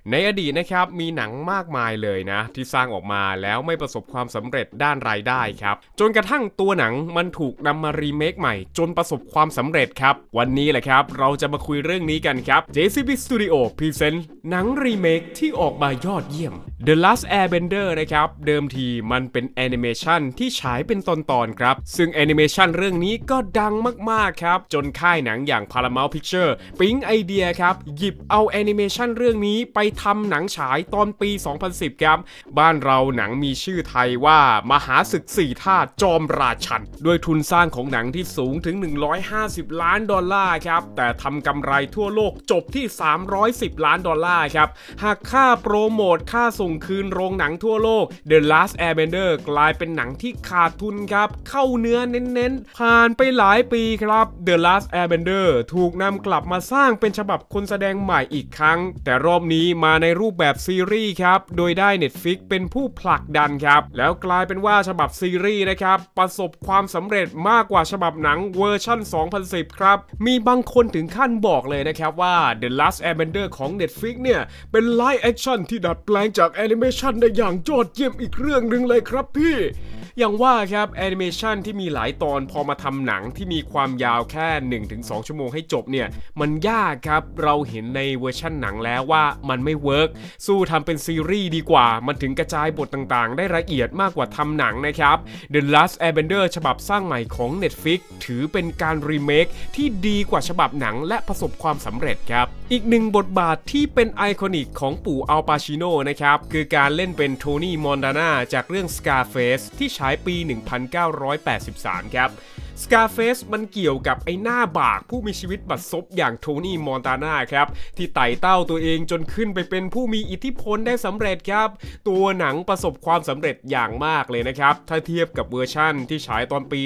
ในอดีตนะครับมีหนังมากมายเลยนะที่สร้างออกมาแล้วไม่ประสบความสำเร็จด้านรายได้ครับจนกระทั่งตัวหนังมันถูกนำมารีเมคใหม่จนประสบความสำเร็จครับวันนี้แหละครับเราจะมาคุยเรื่องนี้กันครับ JCB Studio Present หนังรีเมคที่ออกมายอดเยี่ยม The Last Airbender นะครับเดิมทีมันเป็นแอนิเมชันที่ฉายเป็นตอนๆครับซึ่งแอนิเมชันเรื่องนี้ก็ดังมากๆครับจนค่ายหนังอย่าง Paramount Picture ปิ๊งไอเดียครับหยิบเอาแอนิเมชันเรื่องนี้ไปทำหนังฉายตอนปี 2010 ครับบ้านเราหนังมีชื่อไทยว่ามหาศึก4ท่าจอมราชันด้วยทุนสร้างของหนังที่สูงถึง$150 ล้านครับแต่ทำกำไรทั่วโลกจบที่$310 ล้านครับหากค่าโปรโมทค่าส่งคืนโรงหนังทั่วโลก The Last Airbender กลายเป็นหนังที่ขาดทุนครับเข้าเนื้อเน้นๆผ่านไปหลายปีครับ The Last Airbender ถูกนำกลับมาสร้างเป็นฉบับคนแสดงใหม่อีกครั้งแต่รอบนี้มาในรูปแบบซีรีส์ครับโดยได้ Netflix เป็นผู้ผลักดันครับแล้วกลายเป็นว่าฉบับซีรีส์นะครับประสบความสำเร็จมากกว่าฉบับหนังเวอร์ชัน 2010 ครับมีบางคนถึงขั้นบอกเลยนะครับว่า The Last Airbender ของ Netflix เนี่ยเป็นไลฟ์แอคชั่นที่ดัดแปลงจากแอนิเมชันได้อย่างยอดเยี่ยมอีกเรื่องหนึ่งเลยครับพี่อย่างว่าครับแอนิเมชันที่มีหลายตอนพอมาทำหนังที่มีความยาวแค่ 1-2 ชั่วโมงให้จบเนี่ยมันยากครับเราเห็นในเวอร์ชันหนังแล้วว่ามันไม่เวิร์กสู้ทำเป็นซีรีส์ดีกว่ามันถึงกระจายบทต่างๆได้ละเอียดมากกว่าทำหนังนะครับ The Last Airbender ฉบับสร้างใหม่ของ Netflix ถือเป็นการรีเมคที่ดีกว่าฉบับหนังและประสบความสำเร็จครับอีกหนึ่งบทบาทที่เป็นไอคอนิกของปู่อัลปาชิโนนะครับคือการเล่นเป็นโทนี่มอนตานาจากเรื่อง Scarface ที่ฉายปี 1983 ครับScarface มันเกี่ยวกับไอ้หน้าบากผู้มีชีวิตบัดซบอย่างโทนี่มอนตานาครับที่ไต่เต้าตัวเองจนขึ้นไปเป็นผู้มีอิทธิพลได้สำเร็จครับตัวหนังประสบความสำเร็จอย่างมากเลยนะครับถ้าเทียบกับเวอร์ชั่นที่ฉายตอนปี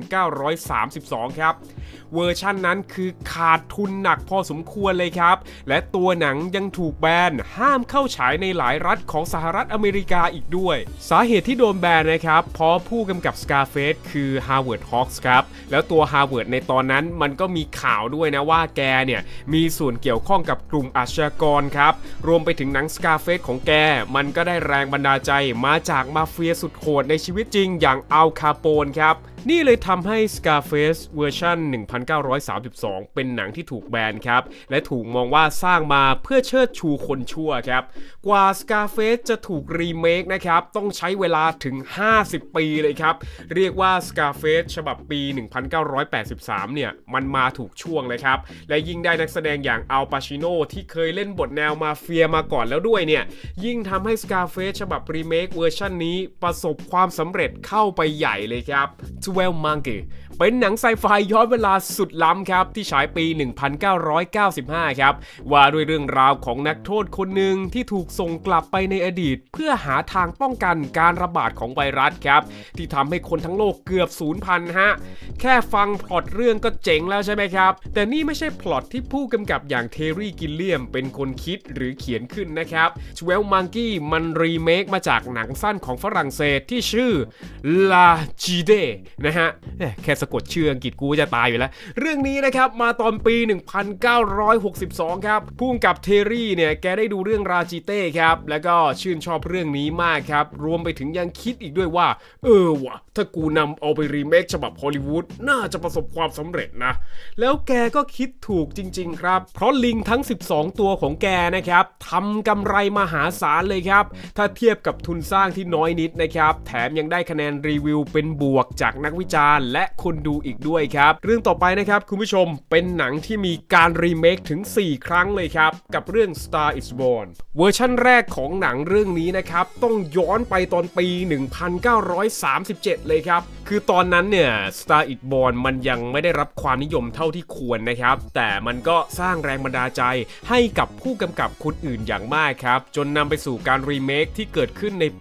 1932 ครับเวอร์ชั่นนั้นคือขาดทุนหนักพอสมควรเลยครับและตัวหนังยังถูกแบนห้ามเข้าฉายในหลายรัฐของสหรัฐอเมริกาอีกด้วยสาเหตุที่โดนแบนนะครับเพราะผู้กำกับ Scarface คือ Howard Hawks ครับแล้วตัว Howard ในตอนนั้นมันก็มีข่าวด้วยนะว่าแกเนี่ยมีส่วนเกี่ยวข้องกับกลุ่มอาชญากรครับรวมไปถึงหนัง Scarface ของแกมันก็ได้แรงบันดาลใจมาจากมาเฟียสุดโหดในชีวิตจริงอย่างอัลคาโปนครับนี่เลยทำให้ Scarface เวอร์ชัน 1932 เป็นหนังที่ถูกแบนครับและถูกมองว่าสร้างมาเพื่อเชิดชูคนชั่วครับกว่า Scarface จะถูกรีเมคนะครับต้องใช้เวลาถึง50 ปีเลยครับเรียกว่า Scarface ฉบับปี 1983 เนี่ยมันมาถูกช่วงเลยครับและยิ่งได้นักแสดงอย่างอัลปาชิโนที่เคยเล่นบทแนวมาเฟียมาก่อนแล้วด้วยเนี่ยยิ่งทำให้ Scarface ฉบับรีเมคเวอร์ชันนี้ประสบความสำเร็จเข้าไปใหญ่เลยครับ12 Monkeys เป็นหนังไซไฟย้อนเวลาสุดล้ำครับที่ฉายปี 1995 ครับว่าด้วยเรื่องราวของนักโทษคนหนึ่งที่ถูกส่งกลับไปในอดีตเพื่อหาทางป้องกันการระบาดของไวรัสครับที่ทำให้คนทั้งโลกเกือบสูญพันธุ์ฮะแค่ฟังพล็อตเรื่องก็เจ๋งแล้วใช่ไหมครับแต่นี่ไม่ใช่พล็อตที่ผู้กำกับอย่างเทรี่กิลเลียมเป็นคนคิดหรือเขียนขึ้นนะครับ12 Monkeys มันรีเมคมาจากหนังสั้นของฝรั่งเศสที่ชื่อ La Gide นะฮะแค่สะกดชื่ออังกฤษกูจะตายอยู่แล้วเรื่องนี้นะครับมาตอนปี 1962 ครับผู้กำกับเทรี่เนี่ยแกได้ดูเรื่องราจิเต้ครับแล้วก็ชื่นชอบเรื่องนี้มากครับรวมไปถึงยังคิดอีกด้วยว่าว่ะถ้ากูนำเอาไปรีเมคฉบับฮอลลีวูดน่าจะประสบความสำเร็จนะแล้วแกก็คิดถูกจริงๆครับเพราะลิงทั้ง12ตัวของแกนะครับทำกำไรมหาศาลเลยครับถ้าเทียบกับทุนสร้างที่น้อยนิดนะครับแถมยังได้คะแนนรีวิวเป็นบวกจากนักวิจารณ์และคนดูอีกด้วยครับเรื่องต่อไปนะครับคุณผู้ชมเป็นหนังที่มีการรีเมคถึง4 ครั้งเลยครับกับเรื่อง Star is Born เวอร์ชั่นแรกของหนังเรื่องนี้นะครับต้องย้อนไปตอนปี 1937 เลยครับคือตอนนั้นเนี่ย Star is Born มันยังไม่ได้รับความนิยมเท่าที่ควรนะครับแต่มันก็สร้างแรงบันดาลใจให้กับผู้กำกับคนอื่นอย่างมากครับจนนำไปสู่การรีเมคที่เกิดขึ้นในปี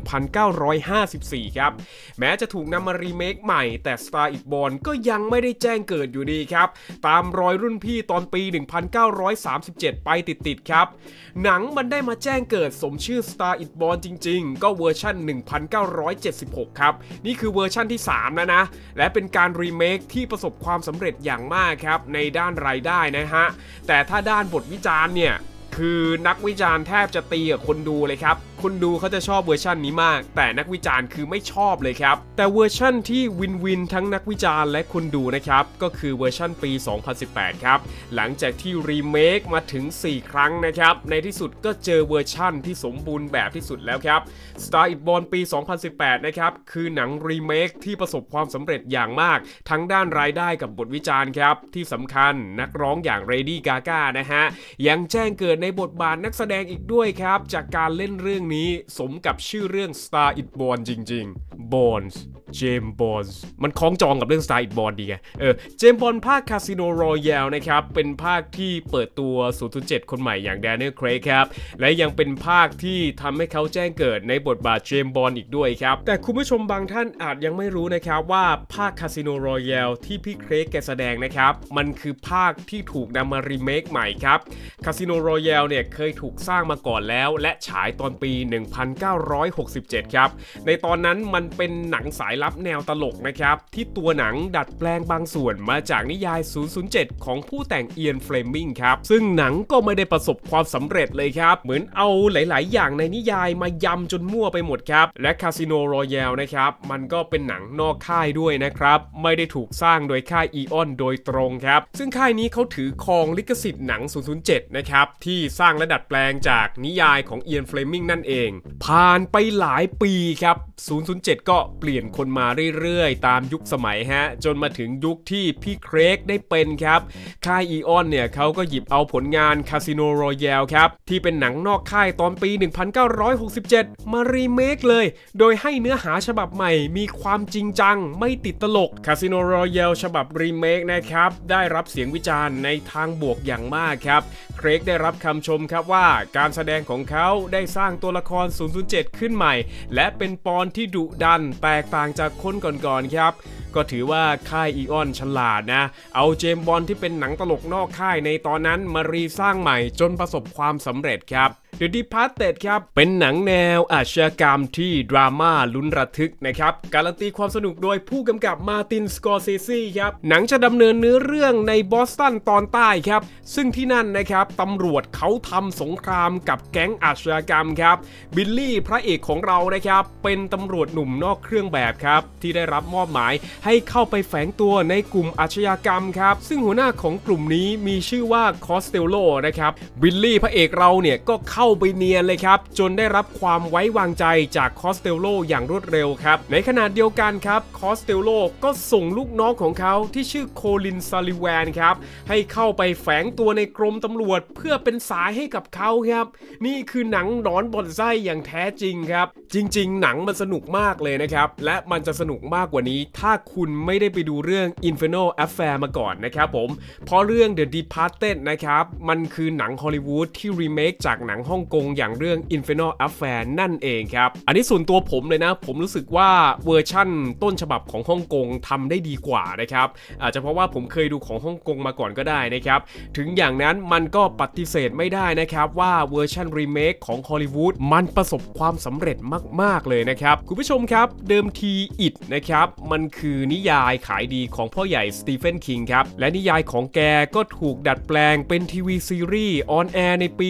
1954 ครับแม้จะถูกนำมารีเมคใหม่แต่ Star is Born ก็ยังไม่ได้แจ้งเกิดอยู่ดีครับตามรอยรุ่นพี่ตอนปี 1937 ไปติดๆครับหนังมันได้มาแจ้งเกิดสมชื่อ Star is Born จริงๆก็เวอร์ชัน 1976 ครับนี่คือเวอร์ชันที่ 3 แล้วนะและเป็นการรีเมคที่ประสบความสำเร็จอย่างมากครับในด้านรายได้นะฮะแต่ถ้าด้านบทวิจารณ์เนี่ยคือนักวิจารณ์แทบจะตีกับคนดูเลยครับคนดูเขาจะชอบเวอร์ชันนี้มากแต่นักวิจารณ์คือไม่ชอบเลยครับแต่เวอร์ชันที่วินทั้งนักวิจารณ์และคนดูนะครับก็คือเวอร์ชันปี 2018 ครับหลังจากที่รีเมคมาถึง 4 ครั้งนะครับในที่สุดก็เจอเวอร์ชันที่สมบูรณ์แบบที่สุดแล้วครับ Star is Born ปี 2018 นะครับคือหนังรีเมคที่ประสบความสำเร็จอย่างมากทั้งด้านรายได้กับบทวิจารณ์ครับที่สำคัญนักร้องอย่าง Lady Gaga นะฮะยังแจ้งเกิดในบทบาทนักแสดงอีกด้วยครับจากการเล่นเรื่องนี้สมกับชื่อเรื่อง Star is Born จริงๆ Bones James Bond มันคล้องจองกับเรื่อง Star is Born ดีไงJames Bond ภาค Casino Royale นะครับเป็นภาคที่เปิดตัว 007 คนใหม่อย่าง Daniel Craig ครับและยังเป็นภาคที่ทำให้เขาแจ้งเกิดในบทบาท James Bond อีกด้วยครับแต่คุณผู้ชมบางท่านอาจยังไม่รู้นะครับว่าภาค Casino Royale ที่พี่เครกแกแสดงนะครับมันคือภาคที่ถูกนำมารีเมคใหม่ครับ Casino Royale เนี่ยเคยถูกสร้างมาก่อนแล้วและฉายตอนปี 1967 ครับในตอนนั้นมันเป็นหนังสายลับแนวตลกนะครับที่ตัวหนังดัดแปลงบางส่วนมาจากนิยาย 007 ของผู้แต่งเอียน เฟลมิงครับซึ่งหนังก็ไม่ได้ประสบความสำเร็จเลยครับเหมือนเอาหลายๆอย่างในนิยายมายำจนมั่วไปหมดครับและ Casino Royale นะครับมันก็เป็นหนังนอกค่ายด้วยนะครับไม่ได้ถูกสร้างโดยค่ายอีออนโดยตรงครับซึ่งค่ายนี้เขาถือครองลิขสิทธิ์หนัง 007 นะครับที่สร้างและดัดแปลงจากนิยายของเอียน เฟลมิงนั่นเองผ่านไปหลายปีครับ 007 ก็เปลี่ยนคนมาเรื่อยๆตามยุคสมัยฮะจนมาถึงยุคที่พี่เครกได้เป็นครับค่ายอีออนเนี่ยเขาก็หยิบเอาผลงาน Casino Royale ครับที่เป็นหนังนอกค่ายตอนปี 1967 มารีเมคเลยโดยให้เนื้อหาฉบับใหม่มีความจริงจังไม่ติดตลก Casino Royale ฉบับรีเมคนะครับได้รับเสียงวิจารณ์ในทางบวกอย่างมากครับเครกได้รับคำชมครับว่าการแสดงของเขาได้สร้างตัวละคร 007 ขึ้นใหม่และเป็นปอนที่ดุดันแตกต่างจากคนก่อนๆครับก็ถือว่าค่ายอีออนฉลาดนะเอาเจมส์บอนด์ที่เป็นหนังตลกนอกค่ายในตอนนั้นมารีสร้างใหม่จนประสบความสำเร็จครับ The Departed ครับเป็นหนังแนวอาชญากรรมที่ดราม่าลุ้นระทึกนะครับการันตีความสนุกโดยผู้กำกับมาร์ติน สกอร์เซซีครับหนังจะดำเนินเนื้อเรื่องในบอสตันตอนใต้ครับซึ่งที่นั่นนะครับตำรวจเขาทำสงครามกับแก๊งอาชญากรรมครับบิลลี่พระเอกของเรานะครับเป็นตำรวจหนุ่มนอกเครื่องแบบครับที่ได้รับมอบหมายให้เข้าไปแฝงตัวในกลุ่มอาชญากรรมครับซึ่งหัวหน้าของกลุ่มนี้มีชื่อว่าคอสเตลโลนะครับบิลลี่พระเอกเราเนี่ยก็เข้าไปเนียนเลยครับจนได้รับความไว้วางใจจากคอสเตลโลอย่างรวดเร็วครับในขณะเดียวกันครับคอสเตลโลก็ส่งลูกน้องของเขาที่ชื่อโคลิน ซาลิแวนครับให้เข้าไปแฝงตัวในกรมตำรวจเพื่อเป็นสายให้กับเขาครับนี่คือหนังหนอนบ่อนไส้อย่างแท้จริงครับจริงๆหนังมันสนุกมากเลยนะครับและมันจะสนุกมากกว่านี้ถ้าคุณไม่ได้ไปดูเรื่อง Infernal Affair มาก่อนนะครับผมเพราะเรื่อง The Departed นะครับมันคือหนังฮอลลีวูดที่รีเมคจากหนังฮ่องกงอย่างเรื่อง Infernal Affair นั่นเองครับอันนี้ส่วนตัวผมเลยนะผมรู้สึกว่าเวอร์ชั่นต้นฉบับของฮ่องกงทำได้ดีกว่านะครับอาจจะเพราะว่าผมเคยดูของฮ่องกงมาก่อนก็ได้นะครับถึงอย่างนั้นมันก็ปฏิเสธไม่ได้นะครับว่าเวอร์ชันรีเมคของฮอลลีวูดมันประสบความสำเร็จมากๆเลยนะครับคุณผู้ชมครับเดิมที It นะครับมันคือนิยายขายดีของพ่อใหญ่สตีเฟนคิงครับและนิยายของแกก็ถูกดัดแปลงเป็นทีวีซีรีส์ออนแอร์ในปี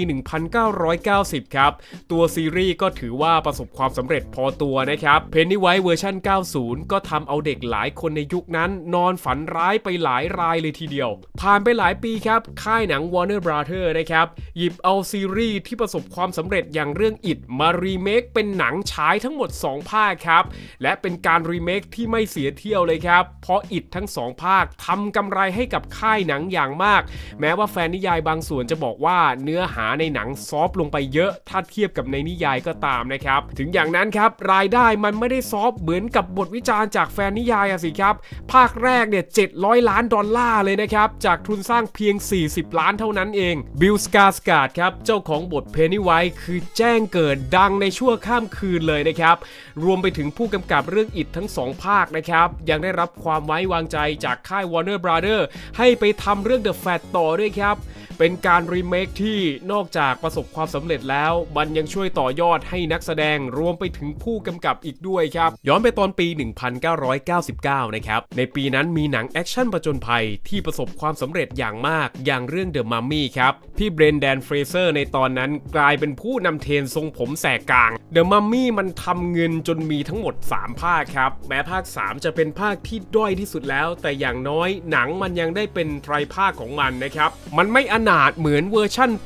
1990 ครับตัวซีรีส์ก็ถือว่าประสบความสำเร็จพอตัวนะครับเพนนีไวท์เวอร์ชัน 90 ก็ทำเอาเด็กหลายคนในยุคนั้นนอนฝันร้ายไปหลายรายเลยทีเดียวผ่านไปหลายปีครับค่ายหนัง Warner Brothers นะครับหยิบเอาซีรีส์ที่ประสบความสำเร็จอย่างเรื่อง It มารีเมคเป็นหนังฉายทั้งหมด2ภาคครับและเป็นการรีเมคที่ไม่เสียเที่ยวเลยครับเพราะ It ทั้ง2ภาคทำกำไรให้กับค่ายหนังอย่างมากแม้ว่าแฟนนิยายบางส่วนจะบอกว่าเนื้อหาในหนังซอฟต์ลงไปเยอะถ้าเทียบกับในนิยายก็ตามนะครับถึงอย่างนั้นครับรายได้มันไม่ได้ซอฟต์เหมือนกับบทวิจารณ์จากแฟนนิยายสิครับภาคแรกเนี่ย$700 ล้านเลยนะครับจากทุนสร้างเพียง40 ล้านเท่านั้นเองบิล สการ์สการ์ดครับเจ้าของบทเพนนีไวท์คือแจ้งเกิดดังในชั่วข้ามคืนเลยนะครับรวมไปถึงผู้กำกับเรื่อง It ทั้ง2ภาคนะครับยังได้รับความไว้วางใจจากค่าย Warner Brothers ให้ไปทำเรื่อง The Flash ต่อด้วยครับไปเป็นการรีเมคที่นอกจากประสบความสำเร็จแล้วมันยังช่วยต่อยอดให้นักแสดงรวมไปถึงผู้กำกับอีกด้วยครับย้อนไปตอนปี 1999 นะครับในปีนั้นมีหนังแอคชั่นผจญภัยที่ประสบความสำเร็จอย่างมากอย่างเรื่อง The Mummy ครับพี่เบรนแดน เฟรเซอร์ในตอนนั้นกลายเป็นผู้นำเทรนทรงผมแสกกลาง The Mummy มันทำเงินจนมีทั้งหมด3 ภาคครับแม้ภาค3จะเป็นภาคที่ด้อยที่สุดแล้วแต่อย่างน้อยหนังมันยังได้เป็นไตรภาคของมันนะครับมันไม่อนาถเหมือนเวอร์ชั่นปี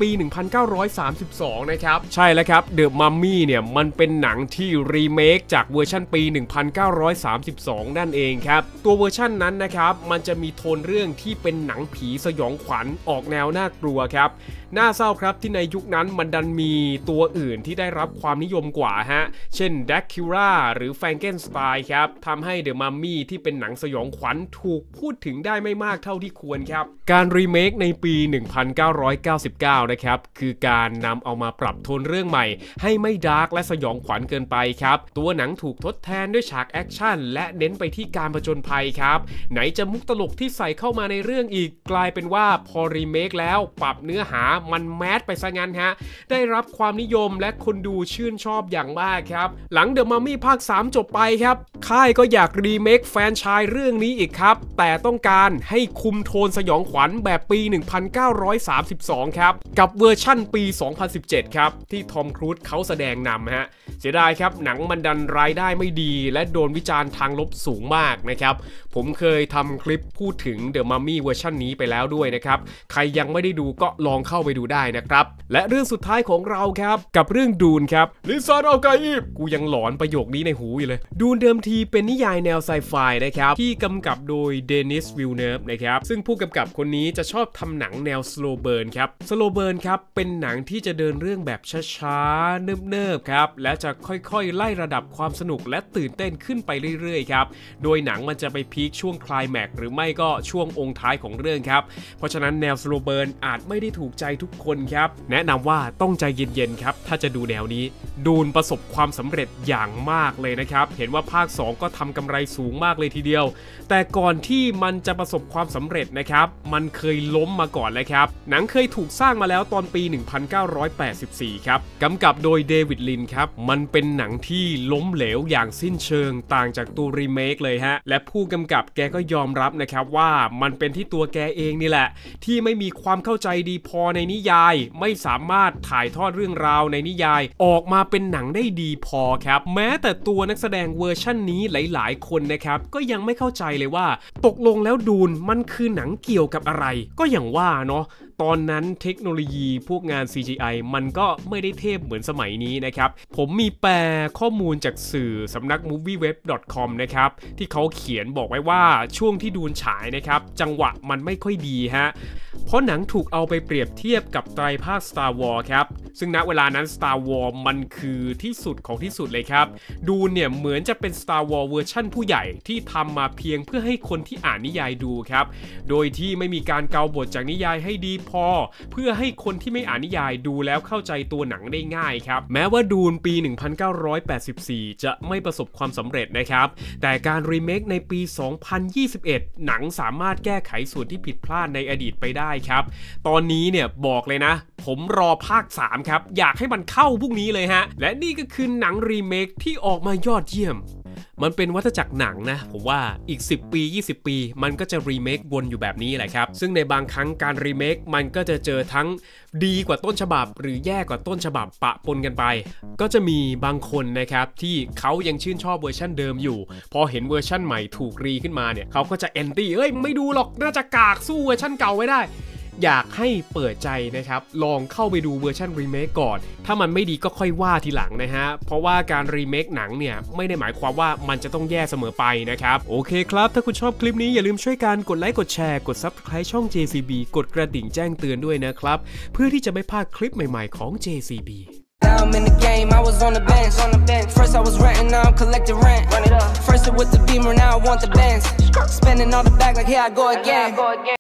1932 นะครับใช่แล้วครับ The Mummy เนี่ยมันเป็นหนังที่รีเมคจากเวอร์ชั่นปี 1932 นั่นเองครับตัวเวอร์ชั่นนั้นนะครับมันจะมีโทนเรื่องที่เป็นหนังผีสยองขวัญออกแนวน่ากลัวครับน่าเศร้าครับที่ในยุคนั้นมันดันมีตัวอื่นที่ได้รับความนิยมกว่าฮะเช่น Dracula หรือ Frankenstein ครับทำให้ The Mummy ที่เป็นหนังสยองขวัญถูกพูดถึงได้ไม่มากเท่าที่ควรครับการรีเมคในปี 1999 นะครับคือการนำเอามาปรับโทนเรื่องใหม่ให้ไม่ดาร์กและสยองขวัญเกินไปครับตัวหนังถูกทดแทนด้วยฉากแอคชั่นและเน้นไปที่การผจญภัยครับไหนจะมุกตลกที่ใส่เข้ามาในเรื่องอีกกลายเป็นว่าพอรีเมคแล้วปรับเนื้อหามันแมสไปซะงั้นฮะได้รับความนิยมและคนดูชื่นชอบอย่างมากครับหลัง The Mummy ภาค 3 จบไปครับค่ายก็อยากรีเมคแฟรนไชส์เรื่องนี้อีกครับแต่ต้องการให้คุมโทนสยองขวัญแบบปี 1932 ครับกับเวอร์ชั่นปี 2017 ครับที่ทอมครูซเขาแสดงนำฮะเสียดายครับหนังมันดันรายได้ไม่ดีและโดนวิจารณ์ทางลบสูงมากนะครับผมเคยทำคลิปพูดถึง The Mummy เวอร์ชันนี้ไปแล้วด้วยนะครับใครยังไม่ได้ดูก็ลองเข้าไปดูได้นะครับและเรื่องสุดท้ายของเราครับกับเรื่องดูนครับลิซาร์ด อัลไกอีฟกูยังหลอนประโยคนี้ในหูอยู่เลยดูนเดิมทีเป็นนิยายแนวไซไฟนะครับที่กำกับโดยเดนิส วิลเนิร์ฟนะครับซึ่งผู้กำกับคนนี้จะชอบทำหนังแนวสโลว์เบิร์นครับสโลว์เบิร์นครับเป็นหนังที่จะเดินเรื่องแบบช้าๆเนิบๆครับและจะค่อยๆไล่ระดับความสนุกและตื่นเต้นขึ้นไปเรื่อยๆครับโดยหนังมันจะไปพีคช่วงไคลแม็กซ์หรือไม่ก็ช่วงองค์ท้ายของเรื่องครับเพราะฉะนั้นแนวสโลว์เบิร์นอาจไม่ได้ถูกใจทุกคนครับแนะนำว่าต้องใจเย็นๆครับถ้าจะดูแนวนี้ดูนประสบความสำเร็จอย่างมากเลยนะครับเห็นว่าภาค 2 ก็ทำกำไรสูงมากเลยทีเดียวแต่ก่อนที่มันจะประสบความสำเร็จนะครับมันเคยล้มมาก่อนแล้วครับหนังเคยถูกสร้างมาแล้วตอนปี 1984 ครับกำกับโดยเดวิด ลินครับมันเป็นหนังที่ล้มเหลวอย่างสิ้นเชิงต่างจากตัวรีเมคเลยฮะและผู้กำกับแกก็ยอมรับนะครับว่ามันเป็นที่ตัวแกเองนี่แหละที่ไม่มีความเข้าใจดีพอในนิยายไม่สามารถถ่ายทอดเรื่องราวในนิยายออกมาเป็นหนังได้ดีพอครับแม้แต่ตัวนักแสดงเวอร์ชั่นนี้หลายๆคนนะครับก็ยังไม่เข้าใจเลยว่าตกลงแล้วดูนมันคือหนังเกี่ยวกับอะไรก็อย่างว่าเนาะตอนนั้นเทคโนโลยีพวกงาน CGI มันก็ไม่ได้เทพเหมือนสมัยนี้นะครับผมมีแปลข้อมูลจากสื่อสำนัก movieweb.com นะครับที่เขาเขียนบอกไว้ว่าช่วงที่ดูนฉายนะครับจังหวะมันไม่ค่อยดีฮะเพราะหนังถูกเอาไปเปรียบเทียบกับไตรภาค Star Wars ครับซึ่งณเวลานั้น Star Wars มันคือที่สุดของที่สุดเลยครับดูนเนี่ยเหมือนจะเป็น Star Wars เวอร์ชั่นผู้ใหญ่ที่ทำมาเพียงเพื่อให้คนที่อ่านนิยายดูครับโดยที่ไม่มีการเกาบทจากนิยายให้ดีพอเพื่อให้คนที่ไม่อ่านนิยายดูแล้วเข้าใจตัวหนังได้ง่ายครับแม้ว่าดูนปี 1984 จะไม่ประสบความสำเร็จนะครับแต่การรีเมคในปี 2021 หนังสามารถแก้ไขส่วนที่ผิดพลาดในอดีตไปได้ครับตอนนี้เนี่ยบอกเลยนะผมรอภาค 3 ครับอยากให้มันเข้าพรุ่งนี้เลยฮะและนี่ก็คือหนังรีเมคที่ออกมายอดเยี่ยมมันเป็นวัฏจักรหนังนะผมว่าอีก10ปี20ปีมันก็จะรีเมควนอยู่แบบนี้แหละครับซึ่งในบางครั้งการรีเมคมันก็จะเจอทั้งดีกว่าต้นฉบับหรือแย่กว่าต้นฉบับปะปนกันไปก็จะมีบางคนนะครับที่เขายังชื่นชอบเวอร์ชันเดิมอยู่พอเห็นเวอร์ชันใหม่ถูกรีขึ้นมาเนี่ยเขาก็จะแอนตี้ไม่ดูหรอกน่าจะกากสู้เวอร์ชันเก่าไว้ได้อยากให้เปิดใจนะครับลองเข้าไปดูเวอร์ชันรีเมคก่อนถ้ามันไม่ดีก็ค่อยว่าทีหลังนะฮะเพราะว่าการรีเมคหนังเนี่ยไม่ได้หมายความว่ามันจะต้องแย่เสมอไปนะครับโอเคครับถ้าคุณชอบคลิปนี้อย่าลืมช่วยกันกดไลค์กดแชร์กด Subscribe ช่อง JCB กดกระดิ่งแจ้งเตือนด้วยนะครับเพื่อที่จะไม่พลาดคลิปใหม่ๆของ JCB Now I'm in the game, I was on the bench. First I was renting, now I'm collecting rent. First it with the Beamer, now I want the Benz. Spending all the bag like here I go again.